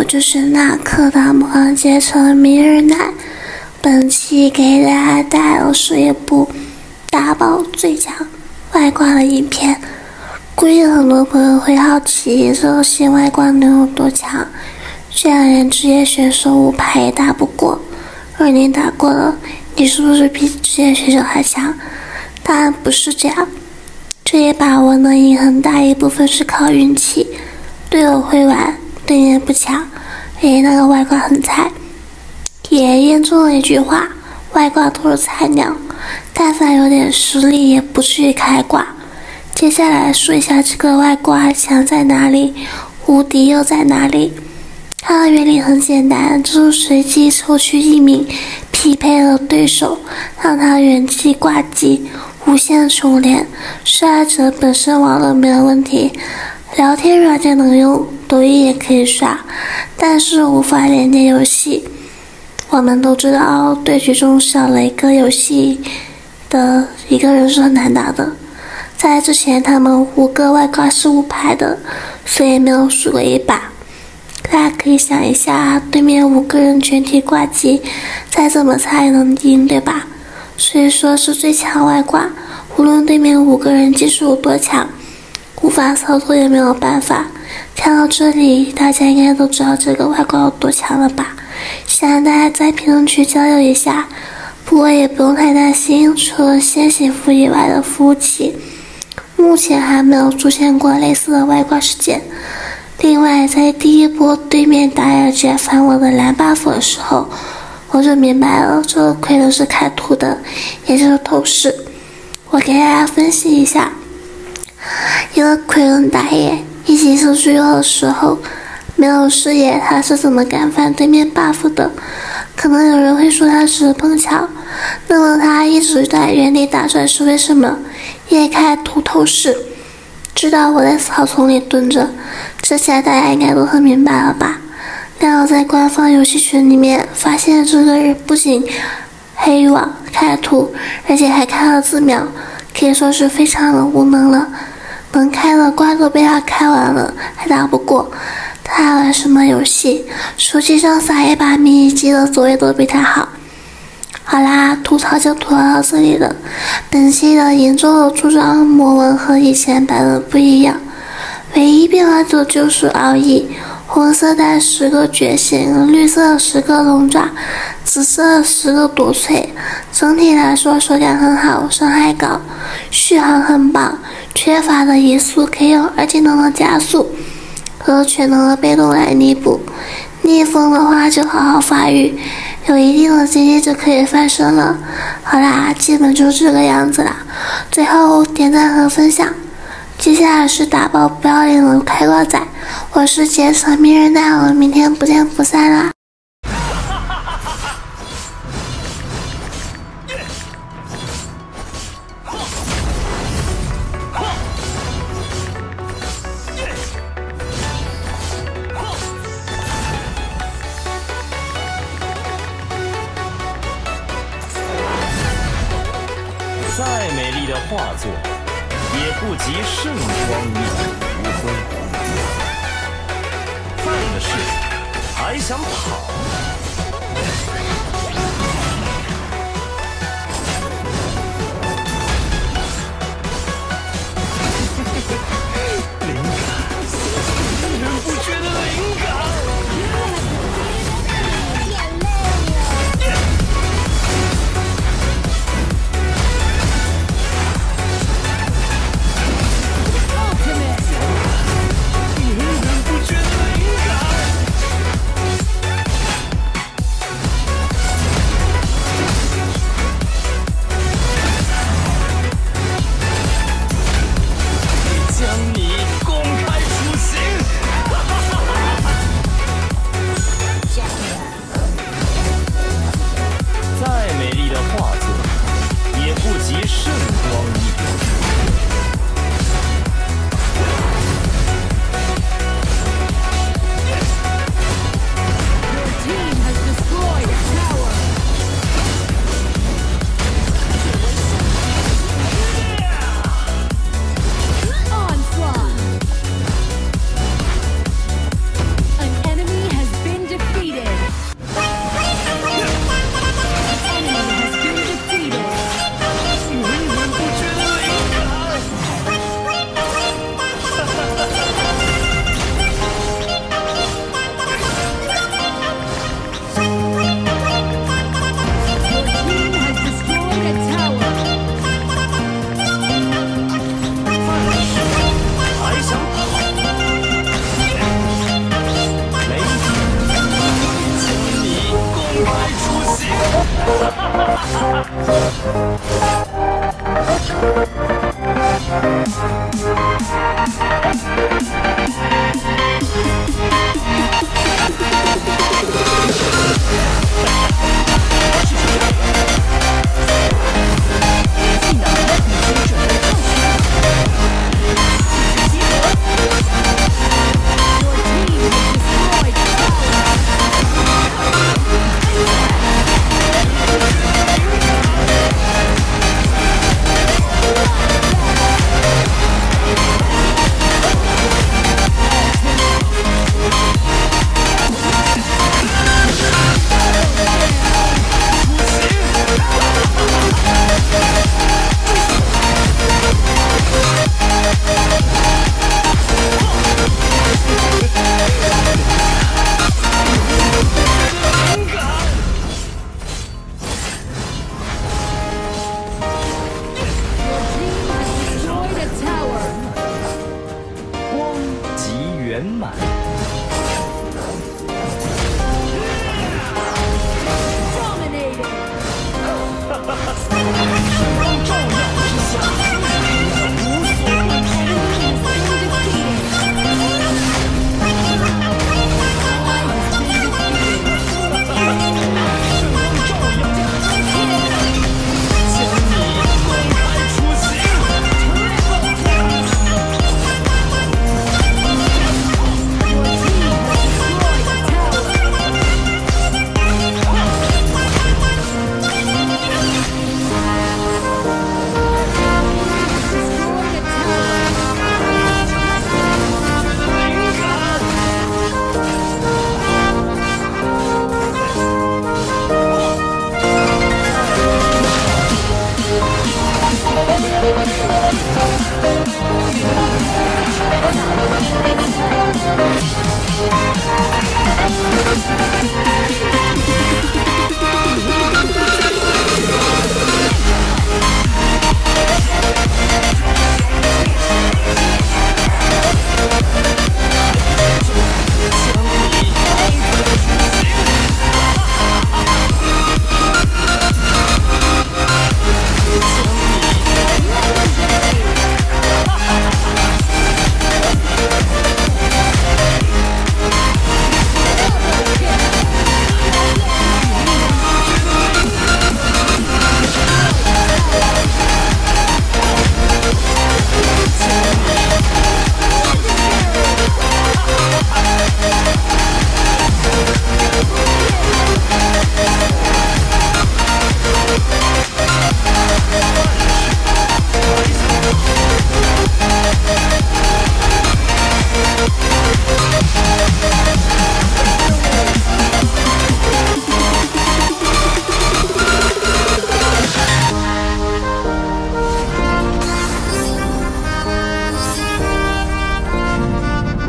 就是那科大魔王阶层名人奶。本期给大家带来是一部打爆最强外挂的影片。估计很多朋友会好奇这个新外挂能有多强，居然连职业选手5排也打不过。而你打过了，你是不是比职业选手还强？当然不是这样，这一把我能赢很大一部分是靠运气，队友会玩，对面不强，那个外挂很菜。也验证了一句话，外挂都是菜鸟，但凡有点实力也不至于开挂。接下来说一下这个外挂强在哪里，无敌又在哪里。它的原理很简单，就是随机抽取1名匹配的对手，让他原机挂机，无限重连。受害者本身网络没有问题，聊天软件能用，抖音也可以刷，但是无法连接游戏。我们都知道，对局中少了一个游戏的一个人是很难打的。在之前他们5个外挂是5排的，所以没有输过一把。大家可以想一下，对面5个人全体挂机，再怎么菜也能赢，对吧？所以说是最强外挂，无论对面5个人技术有多强，无法操作也没有办法。看到这里，大家应该都知道这个外挂有多强了吧？想让大家在评论区交流一下。不过也不用太担心，除了先行服以外的服务器，目前还没有出现过类似的外挂事件。另外，在第一波对面打野直翻我的蓝 buff 的时候，我就明白了，这个亏的是开图的，也就是透视。我给大家分析一下，一个奎伦打野一起出去的时候，没有视野，他是怎么敢翻对面 buff 的？可能有人会说他是碰巧，那么他一直在原地打转是为什么？也开图透视，知道我在草丛里蹲着，这下大家应该都很明白了吧？然后在官方游戏群里面发现这个人不仅黑网开图，而且还开了自秒，可以说是非常的无能了。能开的挂都被他开完了，还打不过。他还玩什么游戏？手机上撒一把迷你机的走位都比他好。好啦，吐槽就吐槽到这里了。本期的严重的出装魔纹和以前版本不一样，唯一变化的就是奥义，红色带10个觉醒，绿色10个龙爪，紫色10个夺萃。整体来说手感很好，伤害高，续航很棒，缺乏的移速可以用2技能的加速和全能的被动来弥补。逆风的话就好好发育，有一定的经验就可以翻身了。好啦，基本就这个样子啦。最后点赞和分享。接下来是打爆不要脸的开挂仔，我是杰森名人奶，我们明天不见不散啦。 再美丽的画作，也不及圣光一缕余晖。犯了事还想跑？灵感，源源不绝的灵感。 圆满。圣光照耀之下，无所不谈。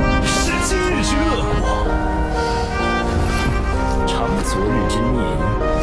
昨日之念。